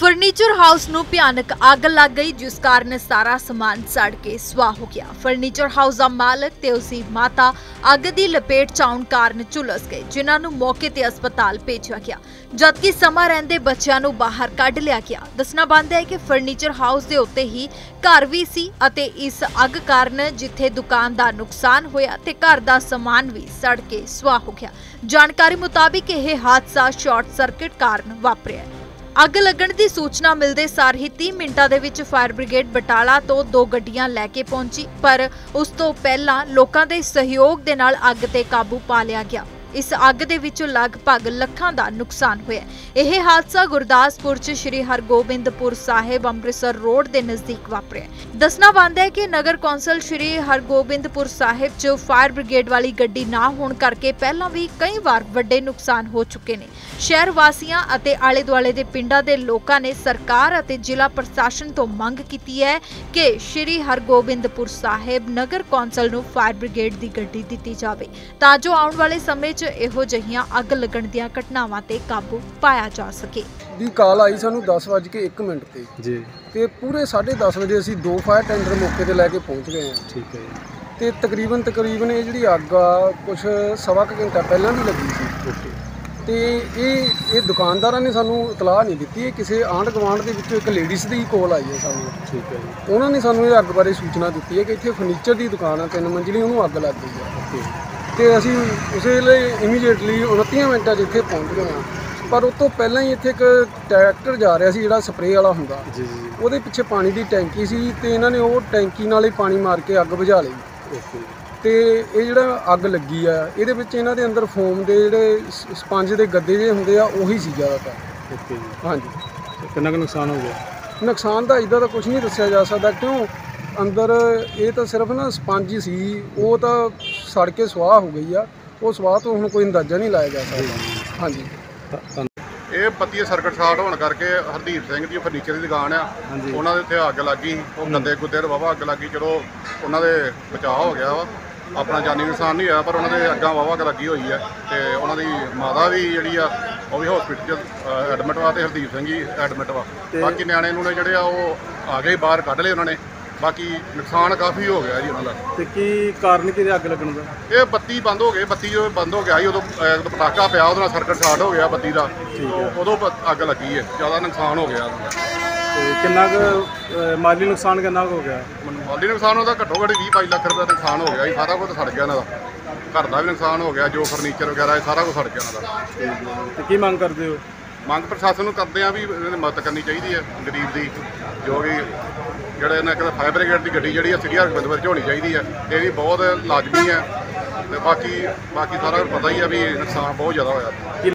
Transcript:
Furniture house ਨੂੰ ਭਿਆਨਕ ਅੱਗ ਲੱਗ ਗਈ ਜਿਸ ਕਾਰਨ ਸਾਰਾ ਸਮਾਨ ਸੜ ਕੇ ਸਵਾਹ ਹੋ ਗਿਆ। ਫਰਨੀਚਰ ਹਾਊਸ ਦਾ ਮਾਲਕ ਤੇ ਉਸਦੀ ਮਾਤਾ ਅੱਗ ਦੀ ਲਪੇਟ ਚ ਆਉਣ ਕਾਰਨ ਝੁਲਸ ਗਏ, ਜਿਨ੍ਹਾਂ ਨੂੰ ਮੌਕੇ ਤੇ ਹਸਪਤਾਲ ਭੇਜਿਆ ਗਿਆ, ਜਦਕਿ ਸਮਾਂ ਰਹਿੰਦੇ ਬੱਚਿਆਂ ਨੂੰ ਬਾਹਰ ਕੱਢ ਲਿਆ ਗਿਆ। ਦੱਸਣਾ ਬਣਦਾ ਹੈ ਕਿ ਫਰਨੀਚਰ ਹਾਊਸ ਦੇ ਉੱਤੇ ਹੀ ਘਰ ਵੀ ਸੀ ਅਤੇ ਇਸ ਅੱਗ ਕਾਰਨ ਜਿੱਥੇ ਦੁਕਾਨ ਦਾ ਨੁਕਸਾਨ ਹੋਇਆ ਤੇ ਘਰ ਦਾ ਸਮਾਨ ਵੀ ਸੜ ਕੇ ਸਵਾਹ ਹੋ ਗਿਆ। ਜਾਣਕਾਰੀ ਮੁਤਾਬਿਕ ਇਹ ਹਾਦਸਾ ਸ਼ਾਰਟ ਸਰਕਟ ਕਾਰਨ ਵਾਪਰਿਆ। ਅੱਗ ਲੱਗਣ ਦੀ ਸੂਚਨਾ ਮਿਲਦੇ ਸਾਰ ਹੀ 30 ਮਿੰਟਾਂ ਦੇ ਵਿੱਚ ਫਾਇਰ ਬ੍ਰਿਗੇਡ ਬਟਾਲਾ ਤੋਂ 2 ਗੱਡੀਆਂ ਲੈ ਕੇ ਪਹੁੰਚੀ, ਪਰ ਉਸ ਤੋਂ ਪਹਿਲਾਂ ਲੋਕਾਂ ਦੇ ਸਹਿਯੋਗ ਦੇ ਨਾਲ ਅੱਗ ਤੇ ਕਾਬੂ ਪਾ ਲਿਆ ਗਿਆ। इस अग दे विचों लगभग ਲੱਖਾਂ ਦਾ ਨੁਕਸਾਨ ਹੋਇਆ। ਇਹ ਹਾਦਸਾ ਗੁਰਦਾਸਪੁਰ ਚ श्री हरगोबिंदपुर साहिब ਅੰਮ੍ਰਿਤਸਰ रोड ਦੇ ਨਜ਼ਦੀਕ ਵਾਪਰਿਆ। ਦੱਸਣਾ ਬਣਦਾ ਹੈ ਕਿ ਨਗਰ ਕੌਂਸਲ श्री हरगोबिंदपुर साहिब ਚ ਫਾਇਰ ਬ੍ਰਿਗੇਡ ਵਾਲੀ ਗੱਡੀ ਨਾ ਹੋਣ ਕਰਕੇ ਪਹਿਲਾਂ ਵੀ ਕਈ ਵਾਰ ਵੱਡੇ ਨੁਕਸਾਨ ਹੋ ਚੁੱਕੇ ਨੇ। ਸ਼ਹਿਰ ਵਾਸੀਆਂ ਅਤੇ ਆਲੇ ਦੁਆਲੇ ਦੇ ਪਿੰਡਾਂ ਦੇ ਲੋਕਾਂ ਨੇ ਸਰਕਾਰ ਅਤੇ ਜ਼ਿਲ੍ਹਾ ਪ੍ਰਸ਼ਾਸਨ ਤੋਂ ਮੰਗ ਕੀਤੀ ਹੈ ਕਿ श्री हरगोबिंदपुर साहिब नगर कौंसल ਨੂੰ ਫਾਇਰ ਬ੍ਰਿਗੇਡ ਦੀ ਗੱਡੀ ਦਿੱਤੀ ਜਾਵੇ ਤਾਂ ਜੋ ਆਉਣ ਵਾਲੇ ਸਮੇਂ ਇਹੋ ਜਿਹੀਆਂ ਅੱਗ ਲੱਗਣ ਦੀਆਂ ਘਟਨਾਵਾਂ ਤੇ ਕਾਬੂ ਪਾਇਆ ਜਾ ਸਕੇ। ਦੀ ਕਾਲ ਆਈ ਸਾਨੂੰ 10:01 ਤੇ ਜੀ ਤੇ ਪੂਰੇ 10:30 ਵਜੇ ਅਸੀਂ 2 ਫਾਇਰ ਟੈਂਡਰ ਮੌਕੇ ਤੇ ਲੈ ਕੇ ਪਹੁੰਚ ਗਏ ਹਾਂ। ਠੀਕ ਹੈ ਜੀ। ਤੇ ਤਕਰੀਬਨ ਇਹ ਜਿਹੜੀ ਅੱਗ ਆ ਕੁਝ ਸਵਾ ਕੁ ਘੰਟਾ ਪਹਿਲਾਂ ਦੀ ਲੱਗੀ ਸੀ। ਤੇ ਇਹ ਦੁਕਾਨਦਾਰਾਂ ਨੇ ਸਾਨੂੰ ਇਤਲਾਹ ਨਹੀਂ ਦਿੱਤੀ। ਇਹ ਕਿਸੇ ਆਂਢ ਗੁਆਂਢ ਦੇ ਵਿੱਚੋਂ ਇੱਕ ਲੇਡੀਜ਼ ਦੀ ਕਾਲ ਆਈ ਹੈ ਸਾਨੂੰ। ਠੀਕ ਹੈ ਜੀ। ਉਹਨਾਂ ਨੇ ਸਾਨੂੰ ਇਹ ਅੱਗ ਬਾਰੇ ਸੂਚਨਾ ਦਿੱਤੀ ਹੈ ਕਿ ਇੱਥੇ ਫਰਨੀਚਰ ਦੀ ਦੁਕਾਨ ਆ 3 ਮੰਜ਼ਲੀ, ਉਹਨੂੰ ਅੱਗ ਲੱਗ ਗਈ ਹੈ। ਤੇ ਅਸੀਂ ਉਸੇ ਲਈ ਇਮੀਡੀਏਟਲੀ 29 ਮਿੰਟਾਂ 'ਚ ਇੱਥੇ ਪਹੁੰਚ ਗਏ ਹਾਂ। ਪਰ ਉਸ ਤੋਂ ਪਹਿਲਾਂ ਹੀ ਇੱਥੇ ਇੱਕ ਟਰੈਕਟਰ ਜਾ ਰਿਹਾ ਸੀ ਜਿਹੜਾ ਸਪਰੇਅ ਵਾਲਾ ਹੁੰਦਾ, ਉਹਦੇ ਪਿੱਛੇ ਪਾਣੀ ਦੀ ਟੈਂਕੀ ਸੀ ਤੇ ਇਹਨਾਂ ਨੇ ਉਹ ਟੈਂਕੀ ਨਾਲ ਹੀ ਪਾਣੀ ਮਾਰ ਕੇ ਅੱਗ ਬੁਝਾ ਲਈ। ਤੇ ਇਹ ਜਿਹੜਾ ਅੱਗ ਲੱਗੀ ਆ ਇਹਦੇ ਵਿੱਚ ਇਹਨਾਂ ਦੇ ਅੰਦਰ ਫੋਮ ਦੇ ਜਿਹੜੇ ਸਪੰਜ ਦੇ ਗੱਦੇ ਜਿਹੇ ਹੁੰਦੇ ਆ ਉਹੀ ਸੀ ਜ਼ਿਆਦਾਤਰ। ਹਾਂਜੀ। ਕਿੰਨਾ ਕੁ ਨੁਕਸਾਨ ਹੋ ਗਿਆ? ਨੁਕਸਾਨ ਤਾਂ ਇੱਦਾਂ ਦਾ ਕੁਝ ਨਹੀਂ ਦੱਸਿਆ ਜਾ ਸਕਦਾ, ਕਿਉਂ ਅੰਦਰ ਇਹ ਤਾਂ ਸਿਰਫ ਨਾ ਸਪੰਜ ਹੀ ਸੀ, ਉਹ ਤਾਂ ਸੜ ਕੇ ਸਵਾਹ ਹੋ ਗਈ ਆ। ਉਹ ਸਵਾਹ ਤੋਂ ਹੁਣ ਕੋਈ ਅੰਦਾਜ਼ਾ ਨਹੀਂ ਲਾਇਆ ਜਾ ਸਕਦਾ। ਹਾਂਜੀ। ਇਹ ਬੱਤੀ ਸਰਕਟ ਸ਼ਾਰਟ ਹੋਣ ਕਰਕੇ ਹਰਦੀਪ ਸਿੰਘ ਦੀ ਫਰਨੀਚਰ ਦੀ ਦੁਕਾਨ ਆ, ਉਹਨਾਂ ਦੇ ਉੱਤੇ ਅੱਗ ਲੱਗੀ। ਉਹ ਗੱਦੇ ਗੁੱਦੇ ਦੇ ਵਾਹਵਾ ਅੱਗ ਲੱਗੀ। ਚਲੋ ਉਹਨਾਂ ਦੇ ਬਚਾਅ ਹੋ ਗਿਆ ਵਾ, ਆਪਣਾ ਜਾਨੀ ਨੁਕਸਾਨ ਨਹੀਂ ਹੋਇਆ, ਪਰ ਉਹਨਾਂ ਦੇ ਅੱਗਾਂ ਵਾਹਵਾ ਅੱਗ ਲੱਗੀ ਹੋਈ ਹੈ। ਤੇ ਉਹਨਾਂ ਦੀ ਮਾਤਾ ਵੀ ਜਿਹੜੀ ਆ ਉਹ ਵੀ ਹਸਪੀਟਲ 'ਚ ਐਡਮਿਟ ਵਾ ਤੇ ਹਰਦੀਪ ਸਿੰਘ ਜੀ ਐਡਮਿਟ ਵਾ। ਬਾਕੀ ਨਿਆਣੇ ਨੂੰ ਨੇ ਜਿਹੜੇ ਆ ਉਹ ਆ ਗਏ ਬਾਹਰ ਕੱਢ ਲਏ ਉਹਨਾਂ ਨੇ। ਬਾਕੀ ਨੁਕਸਾਨ ਕਾਫੀ ਹੋ ਗਿਆ ਜੀ ਉਹਨਾਂ ਦਾ। ਤੇ ਕੀ ਕਾਰਨ ਕਿਹਦੇ ਅੱਗ ਲੱਗਣ ਦਾ? ਇਹ ਬੱਤੀ ਬੰਦ ਹੋ ਗਈ। ਬੱਤੀ ਬੰਦ ਹੋ ਗਿਆ ਸੀ ਉਦੋਂ ਪਟਾਕਾ ਪਿਆ, ਉਹਦੇ ਨਾਲ ਸਰਕਟ ਸ਼ਾਰਟ ਹੋ ਗਿਆ ਬੱਤੀ ਦਾ। ਉਦੋਂ ਅੱਗ ਲੱਗੀ ਹੈ, ਜ਼ਿਆਦਾ ਨੁਕਸਾਨ ਹੋ ਗਿਆ। ਤੇ ਕਿੰਨਾ ਕੁ ਮਾਲੀ ਨੁਕਸਾਨ ਕਿੰਨਾ ਕੁ ਹੋ ਗਿਆ? ਮਾਲੀ ਨੁਕਸਾਨ ਉਹਦਾ ਘੱਟੋ ਘੱਟ 20-22 ਲੱਖ ਰੁਪਏ ਦਾ ਨੁਕਸਾਨ ਹੋ ਗਿਆ ਜੀ। ਸਾਰਾ ਕੁਝ ਸੜ ਗਿਆ ਇਹਨਾਂ ਦਾ, ਘਰ ਦਾ ਵੀ ਨੁਕਸਾਨ ਹੋ ਗਿਆ, ਜੋ ਫਰਨੀਚਰ ਵਗੈਰਾ ਸਾਰਾ ਕੁਝ ਸੜ ਗਿਆ ਉਹਨਾਂ ਦਾ। ਤੇ ਕੀ ਮੰਗ ਕਰਦੇ ਹੋ? ਮੰਗ ਪ੍ਰਸ਼ਾਸਨ ਨੂੰ ਕਰਦੇ ਆ ਵੀ ਇਹਨਾਂ ਦੀ ਮਦਦ ਕਰਨੀ ਚਾਹੀਦੀ ਹੈ ਗਰੀਬ ਦੀ, ਜੋ ਵੀ ਜਿਹੜੇ ਇਹਨਾਂ ਇੱਕ ਫਾਇਰ ਬ੍ਰਿਗੇਡ ਦੀ ਗੱਡੀ ਜਿਹੜੀ ਆ ਸ੍ਰੀ ਹਰਗੋਬਿੰਦਪੁਰ 'ਚ ਹੋਣੀ ਚਾਹੀਦੀ ਹੈ। ਇਹ ਵੀ ਬਹੁਤ ਲਾਜ਼ਮੀ ਹੈ। ਤੇ ਬਾਕੀ ਸਾਰਾ ਪਤਾ ਹੀ ਆ ਵੀ ਨੁਕਸਾਨ ਬਹੁਤ ਜ਼ਿਆਦਾ ਹੋਇਆ।